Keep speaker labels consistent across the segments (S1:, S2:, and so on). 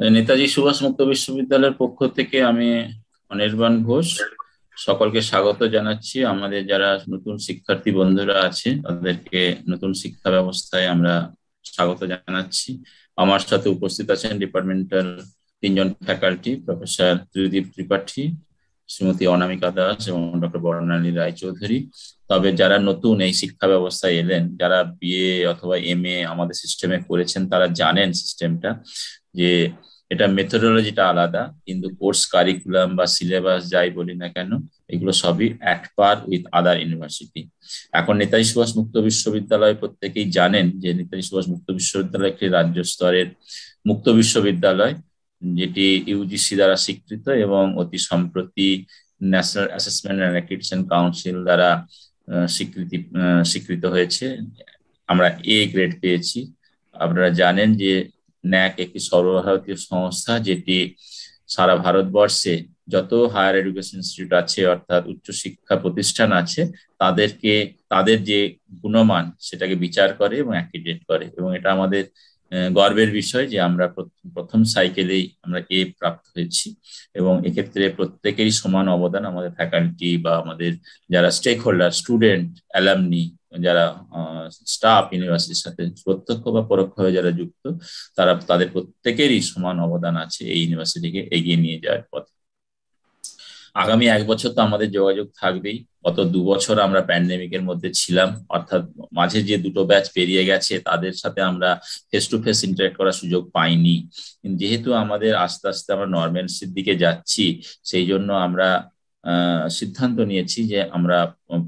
S1: নেতাজি সুভাষ মুক্ত বিশ্ববিদ্যালয়ের পক্ষ থেকে আমি অনির্বাণ ঘোষ সকলকে স্বাগত জানাচ্ছি। আমাদের যারা নতুন শিক্ষার্থী বন্ধুরা আছে তাদেরকে নতুন শিক্ষা ব্যবস্থায় আমরা স্বাগত জানাচ্ছি। আমার সাথে উপস্থিত আছেন ডিপার্টমেন্টাল তিনজন ফ্যাকাল্টি, প্রফেসর ত্রিদীপ ত্রিপাঠী, শ্রীমতী অনামিকা দাস এবং ডক্টর বর্ণালী রায়চৌধুরী। তবে যারা নতুন এই শিক্ষা ব্যবস্থায় এলেন, যারা বিএ অথবা এমএ আমাদের সিস্টেমে করেছেন, তারা জানেন সিস্টেমটা, যে এটা মেথোডোলজিটা আলাদা, কিন্তু কোর্স কারিকুলাম বা সিলেবাস যাই বলি না কেন, এগুলো সবই at par with other university. এখন নেতাজি সুভাষ মুক্ত বিশ্ববিদ্যালয় প্রত্যেকেই জানেন যে নেতাজি সুভাষ মুক্ত বিশ্ববিদ্যালয় একটি রাজ্য স্তরের মুক্ত বিশ্ববিদ্যালয়, যেটি ইউজিসি দ্বারা স্বীকৃত এবং অতি সম্প্রতি national assessment and accreditation council দ্বারা স্বীকৃত হয়েছে। আমরা এ গ্রেড পেয়েছি। আপনারা জানেন যে ন্যাক একটি সর্বভারতীয় সংস্থা, যেটি সারা ভারতবর্ষে যত হায়ার এডুকেশন ইনস্টিটিউট আছে, অর্থাৎ উচ্চশিক্ষা প্রতিষ্ঠান আছে, তাদেরকে তাদের যে গুণমান সেটাকে বিচার করে এবং অ্যাক্রিডিটেট করে। এবং এটা আমাদের গর্বের বিষয় যে আমরা প্রথম সাইকেলেই আমরা এ প্রাপ্ত হয়েছি। এবং এক্ষেত্রে প্রত্যেকেরই সমান অবদান, আমাদের ফ্যাকাল্টি বা আমাদের যারা স্টেক হোল্ডার, স্টুডেন্ট, অ্যালামনি, যারা স্টাফ ইউনিভার্সিটির সাথে প্রত্যক্ষ বা পরোক্ষভাবে যারা যুক্ত, তাদের প্রত্যেকেরই সমান অবদান আছে এই ইউনিভার্সিটিকে এগিয়ে নিয়ে যাওয়ার পথে। আগামী এক বছর তো আমাদের যোগাযোগ থাকবেই। গত 2 বছর আমরা প্যান্ডেমিকের মধ্যে ছিলাম, অর্থাৎ মাঝে যে দুটো ব্যাচ পেরিয়ে গেছে তাদের সাথে আমরা ফেস টু ফেস ইন্টারেক্ট করার সুযোগ পাইনি। যেহেতু আমাদের আস্তে আস্তে আমরা নর্মালসির দিকে যাচ্ছি, সেই জন্য আমরা সিদ্ধান্ত নিয়েছি যে আমরা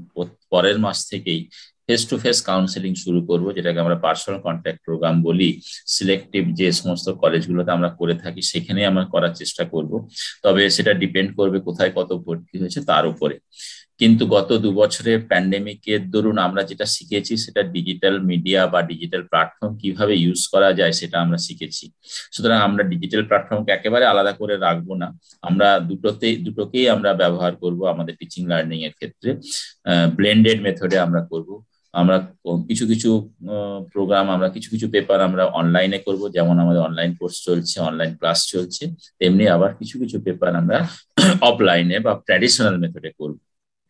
S1: পরের মাস থেকেই ফেস টু ফেস কাউন্সেলিং শুরু করব, যেটাকে আমরা পার্সোনাল কন্ট্যাক্ট প্রোগ্রাম বলি। সিলেক্টিভ যে সমস্ত কলেজগুলোতে আমরা করে থাকি সেখানে আমরা করার চেষ্টা করব। তবে সেটা ডিপেন্ড করবে কোথায় কত ভর্তি হয়েছে তার উপরে। কিন্তু গত 2 বছরে প্যান্ডেমিকের দরুন আমরা যেটা শিখেছি, সেটা ডিজিটাল মিডিয়া বা ডিজিটাল প্ল্যাটফর্ম কিভাবে ইউজ করা যায় সেটা আমরা শিখেছি। সুতরাং আমরা ডিজিটাল প্ল্যাটফর্মকে একেবারে আলাদা করে রাখবো না, আমরা দুটোকেই আমরা ব্যবহার করব আমাদের টিচিং লার্নিং এর ক্ষেত্রে। ব্লেন্ডেড মেথডে আমরা করব। আমরা কিছু কিছু প্রোগ্রাম, আমরা কিছু কিছু পেপার আমরা অনলাইনে করব, যেমন আমাদের অনলাইন কোর্স চলছে, অনলাইন ক্লাস চলছে, তেমনি আবার কিছু কিছু পেপার আমরা অফলাইনে বা ট্র্যাডিশনাল মেথডে করব।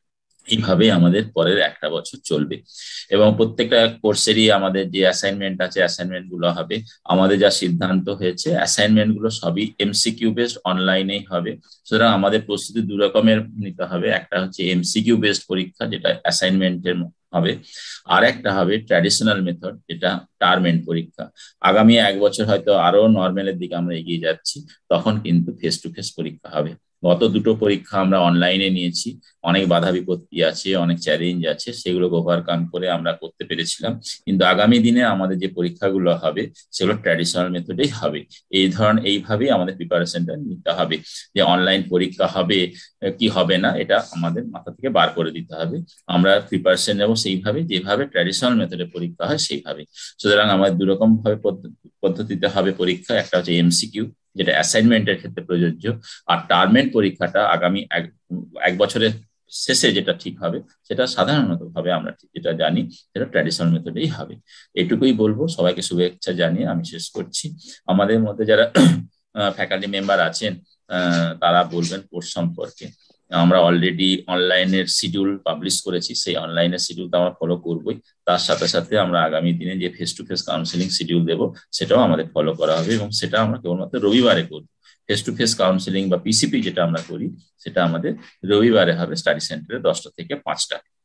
S1: এইভাবেই আমাদের পরের একটা বছর চলবে। এবং প্রত্যেকটা কোর্সেরই আমাদের যে অ্যাসাইনমেন্ট আছে, অ্যাসাইনমেন্ট গুলো হবে, আমাদের যা সিদ্ধান্ত হয়েছে অ্যাসাইনমেন্ট গুলো সবই এমসিকিউ বেসড, অনলাইনেই হবে। সুতরাং আমাদের প্রস্তুতি 2 রকমের নিতে হবে। একটা হচ্ছে এমসিকিউ বেসড পরীক্ষা, যেটা অ্যাসাইনমেন্টের হবে, আর একটা হবে ট্র্যাডিশনাল মেথড, যেটা টার্ম এন্ড পরীক্ষা। আগামী এক বছর হয়তো আরো নর্মালের দিকে আমরা এগিয়ে যাচ্ছি, তখন কিন্তু ফেস টু ফেস পরীক্ষা হবে। গত দুটো পরীক্ষা আমরা অনলাইনে নিয়েছি, অনেক বাধা বিপত্তি আছে, অনেক চ্যালেঞ্জ আছে, সেগুলোকে ওভারকাম করে আমরা করতে পেরেছিলাম। কিন্তু আগামী দিনে আমাদের যে পরীক্ষাগুলো হবে সেগুলো ট্র্যাডিশনাল মেথডেই হবে। এইভাবেই আমাদের প্রিপারেশনটা নিতে হবে। যে অনলাইন পরীক্ষা হবে কি হবে না, এটা আমাদের মাথা থেকে বার করে দিতে হবে। আমরা প্রিপারেশন নেব সেইভাবে, যেভাবে ট্র্যাডিশনাল মেথডে পরীক্ষা হয় সেইভাবে। সুতরাং আমাদের 2 রকম ভাবে পদ্ধতিতে হবে পরীক্ষা। একটা হচ্ছে এমসিকিউ, যেটা অ্যাসাইনমেন্টের ক্ষেত্রে প্রযোজ্য, আর টার্মেন্ট পরীক্ষাটা আগামী এক বছরের শেষে যেটা ঠিক হবে, সেটা সাধারণত ভাবে আমরা যেটা জানি সেটা ট্র্যাডিশনাল মেথডেই হবে। এটুকুই বলবো। সবাইকে শুভেচ্ছা জানিয়ে আমি শেষ করছি। আমাদের মধ্যে যারা ফ্যাকাল্টি মেম্বার আছেন তারা বলবেন কোর্স সম্পর্কে। আমরা অলরেডি অনলাইনের শিডিউল পাবলিশ করেছি, সেই অনলাইনের শিডিউল তো আমরা ফলো করবোই। তার সাথে সাথে আমরা আগামী দিনে যে face to face counselling schedule দেবো সেটাও আমাদের ফলো করা হবে, এবং সেটা আমরা কেবলমাত্র রবিবারে করবো। ফেস টু ফেস কাউন্সিলিং বা পিসিপি যেটা আমরা করি সেটা আমাদের রবিবারে হবে, স্টাডি সেন্টারে 10টা থেকে 5টা।